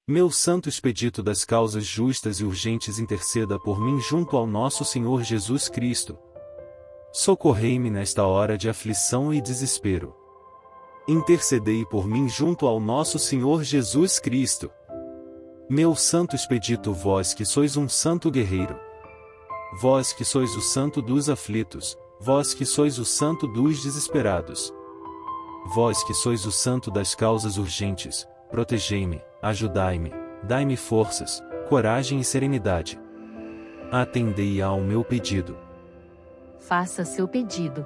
Meu santo expedito das causas justas e urgentes, interceda por mim junto ao nosso Senhor Jesus Cristo. Socorrei-me nesta hora de aflição e desespero. Intercedei por mim junto ao nosso Senhor Jesus Cristo. Meu santo expedito, vós que sois um santo guerreiro. Vós que sois o santo dos aflitos, vós que sois o santo dos desesperados. Vós que sois o santo das causas urgentes, protegei-me, ajudai-me, dai-me forças, coragem e serenidade. Atendei ao meu pedido. Faça seu pedido.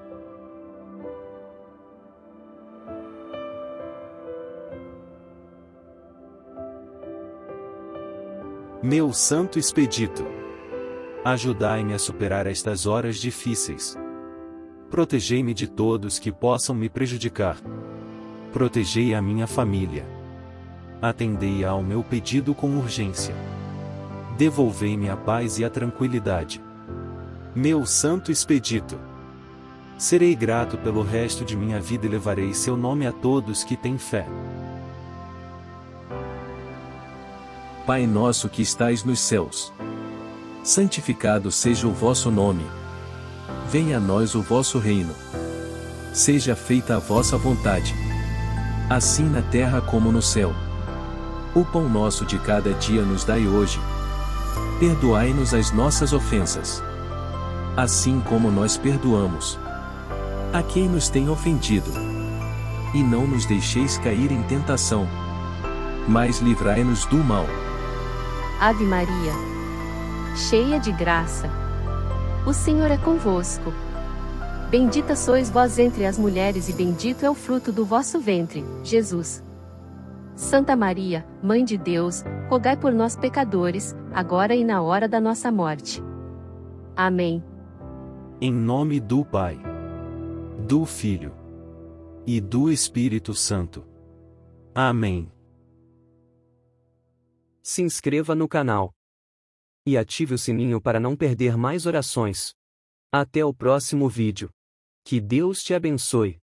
Meu santo expedito, ajudai-me a superar estas horas difíceis. Protegei-me de todos que possam me prejudicar. Protegei a minha família. Atendei ao meu pedido com urgência. Devolvei-me a paz e a tranquilidade. Meu santo expedito, serei grato pelo resto de minha vida e levarei seu nome a todos que têm fé. Pai nosso que estais nos céus, santificado seja o vosso nome. Venha a nós o vosso reino. Seja feita a vossa vontade, assim na terra como no céu. O pão nosso de cada dia nos dai hoje. Perdoai-nos as nossas ofensas, assim como nós perdoamos a quem nos tem ofendido. E não nos deixeis cair em tentação, mas livrai-nos do mal. Ave Maria, cheia de graça, o Senhor é convosco. Bendita sois vós entre as mulheres e bendito é o fruto do vosso ventre, Jesus. Santa Maria, Mãe de Deus, rogai por nós pecadores, agora e na hora da nossa morte. Amém. Em nome do Pai, do Filho e do Espírito Santo. Amém. Se inscreva no canal e ative o sininho para não perder mais orações. Até o próximo vídeo. Que Deus te abençoe.